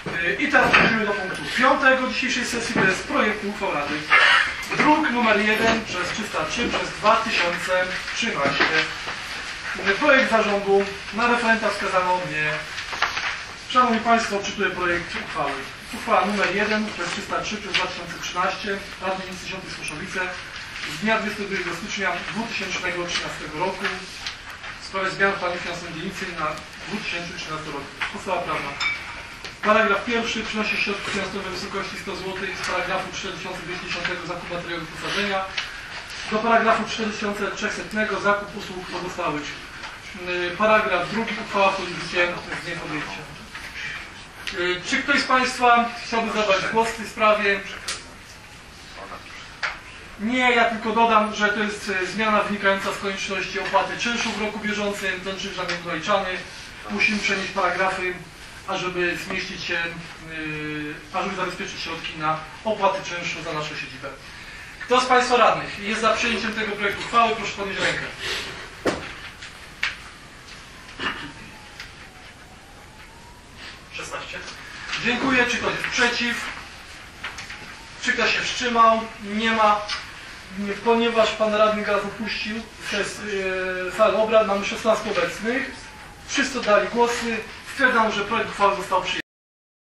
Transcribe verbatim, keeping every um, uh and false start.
I teraz przechodzimy do punktu piątego dzisiejszej sesji, to jest projekt uchwał Rady. Druk numer jeden przez trzysta trzy przez dwa tysiące trzynaście. Projekt zarządu, na referenta wskazano mnie. Szanowni Państwo, czytuję projekt uchwały. Uchwała numer jeden przez trzysta trzy przez dwa tysiące trzynaście Rady Miejsce Świątyń Słoszowice z dnia dwudziestego drugiego stycznia dwa tysiące trzynastego roku w sprawie zmian w planie finansowym dzielnicy na dwa tysiące trzynasty rok. Podstawa prawna. Paragraf pierwszy przynosi środki finansowe w wysokości sto złotych z paragrafu cztery tysiące dwieście dziesięć zakup materiałów wyposażenia do paragrafu cztery tysiące trzysta zakup usług pozostałych. Paragraf drugi uchwała wchodzi w życie z dniem podjęcia. Czy ktoś z Państwa chciałby zabrać głos w tej sprawie? Nie, ja tylko dodam, że to jest zmiana wynikająca z konieczności opłaty czynszu w roku bieżącym. Ten czynsz nam jest doliczany. Musimy przenieść paragrafy, ażeby zmieścić się, yy, ażeby zabezpieczyć środki na opłaty czynszu za naszą siedzibę. Kto z Państwa radnych jest za przyjęciem tego projektu uchwały, proszę podnieść rękę. szesnaście. Dziękuję. Czy ktoś jest przeciw? Czy ktoś się wstrzymał? Nie ma. Ponieważ Pan Radny Gaz opuścił przez yy, salę obrad, mamy szesnastu obecnych. Wszyscy dali głosy. Stwierdzam, że projekt uchwały został przyjęty.